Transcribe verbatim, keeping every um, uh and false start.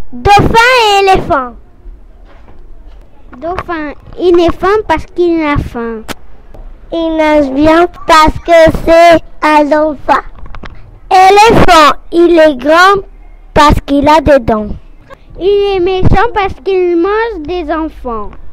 Dauphin et éléphant. Dauphin, il est fin parce qu'il a faim. Il nage bien parce que c'est un dauphin. Éléphant, il est grand parce qu'il a des dents. Il est méchant parce qu'il mange des enfants.